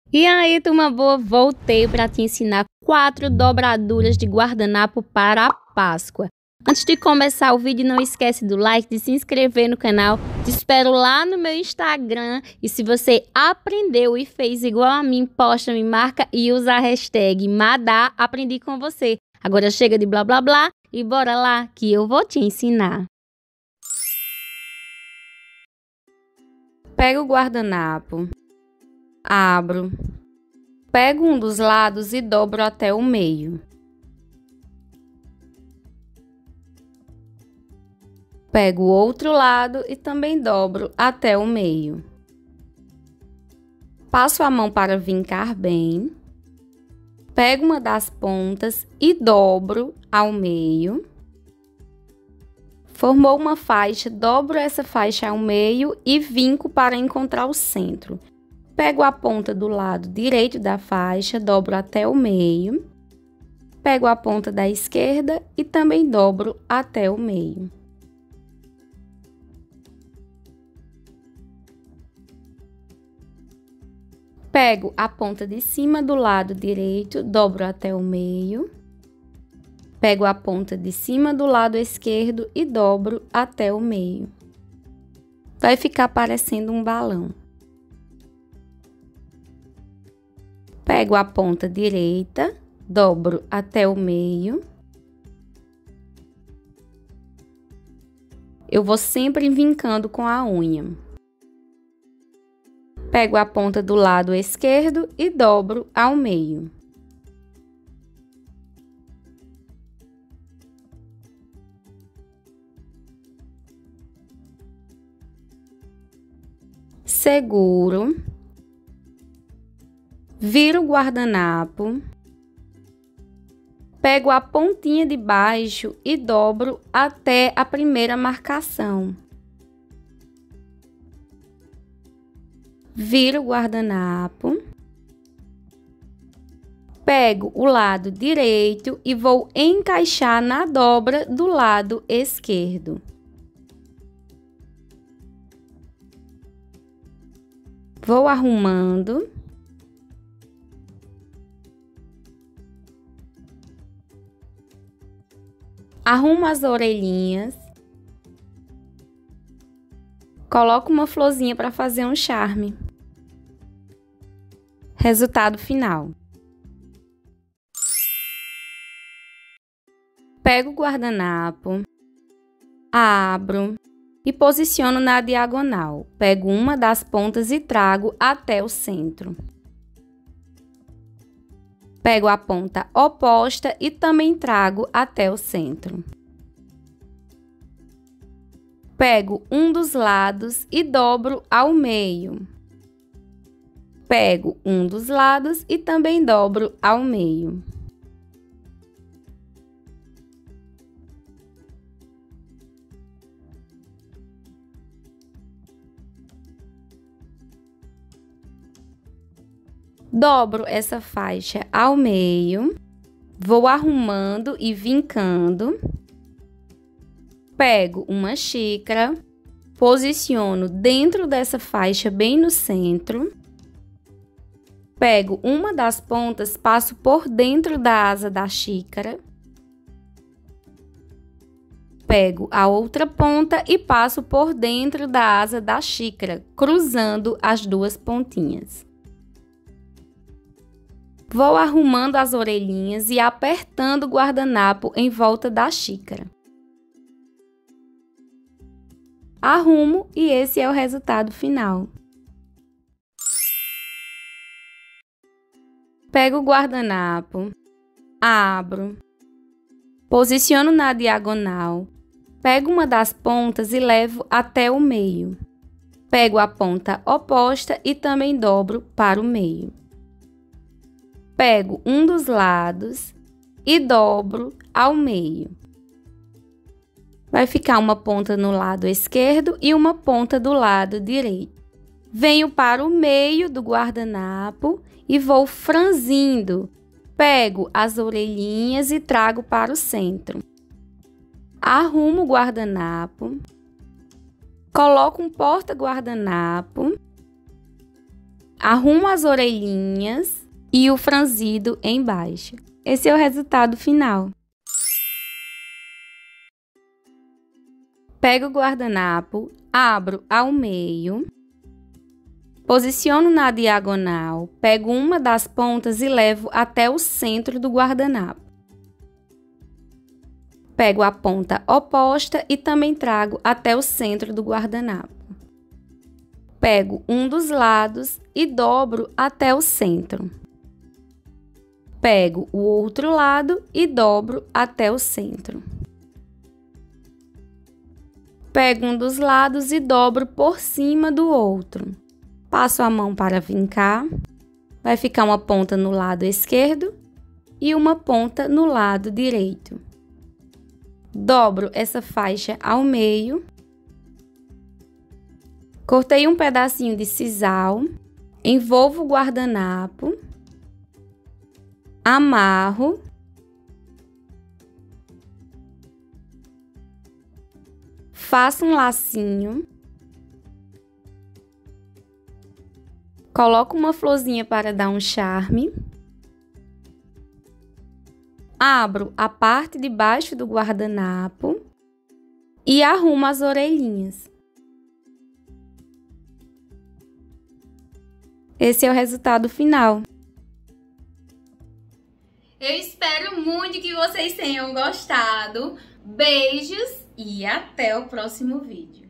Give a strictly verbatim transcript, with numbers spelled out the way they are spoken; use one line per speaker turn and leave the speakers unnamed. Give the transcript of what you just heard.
E aí, turma boa, voltei para te ensinar quatro dobraduras de guardanapo para a Páscoa. Antes de começar o vídeo, não esquece do like, de se inscrever no canal. Te espero lá no meu Instagram. E se você aprendeu e fez igual a mim, posta, me marca e usa a hashtag Madá Aprendi com você. Agora chega de blá blá blá e bora lá que eu vou te ensinar. Pega o guardanapo. Abro, pego um dos lados e dobro até o meio. Pego o outro lado e também dobro até o meio. Passo a mão para vincar bem. Pego uma das pontas e dobro ao meio. Formou uma faixa, dobro essa faixa ao meio e vinco para encontrar o centro. Pego a ponta do lado direito da faixa, dobro até o meio. Pego a ponta da esquerda e também dobro até o meio. Pego a ponta de cima do lado direito, dobro até o meio. Pego a ponta de cima do lado esquerdo e dobro até o meio. Vai ficar parecendo um balão. Pego a ponta direita, dobro até o meio. Eu vou sempre vincando com a unha. Pego a ponta do lado esquerdo e dobro ao meio. Seguro. Viro o guardanapo, pego a pontinha de baixo e dobro até a primeira marcação. Viro o guardanapo, pego o lado direito e vou encaixar na dobra do lado esquerdo. Vou arrumando. Arrumo as orelhinhas, coloco uma florzinha para fazer um charme. Resultado final. Pego o guardanapo, abro e posiciono na diagonal. Pego uma das pontas e trago até o centro. Pego a ponta oposta e também trago até o centro. Pego um dos lados e dobro ao meio. Pego um dos lados e também dobro ao meio. Dobro essa faixa ao meio, vou arrumando e vincando. Pego uma xícara, posiciono dentro dessa faixa bem no centro. Pego uma das pontas, passo por dentro da asa da xícara. Pego a outra ponta e passo por dentro da asa da xícara, cruzando as duas pontinhas. Vou arrumando as orelhinhas e apertando o guardanapo em volta da xícara. Arrumo e esse é o resultado final. Pego o guardanapo, abro, posiciono na diagonal, pego uma das pontas e levo até o meio. Pego a ponta oposta e também dobro para o meio. Pego um dos lados e dobro ao meio. Vai ficar uma ponta no lado esquerdo e uma ponta do lado direito. Venho para o meio do guardanapo e vou franzindo. Pego as orelhinhas e trago para o centro. Arrumo o guardanapo. Coloco um porta-guardanapo. arrumo as orelhinhas e o franzido embaixo. Esse é o resultado final. Pego o guardanapo, abro ao meio, posiciono na diagonal, pego uma das pontas e levo até o centro do guardanapo. Pego a ponta oposta e também trago até o centro do guardanapo. Pego um dos lados e dobro até o centro. Pego o outro lado e dobro até o centro. Pego um dos lados e dobro por cima do outro. Passo a mão para vincar. Vai ficar uma ponta no lado esquerdo e uma ponta no lado direito. Dobro essa faixa ao meio. Cortei um pedacinho de sisal. Envolvo o guardanapo. Amarro. Faço um lacinho. Coloco uma florzinha para dar um charme. Abro a parte de baixo do guardanapo e arrumo as orelhinhas. Esse é o resultado final. Eu espero muito que vocês tenham gostado. Beijos e até o próximo vídeo.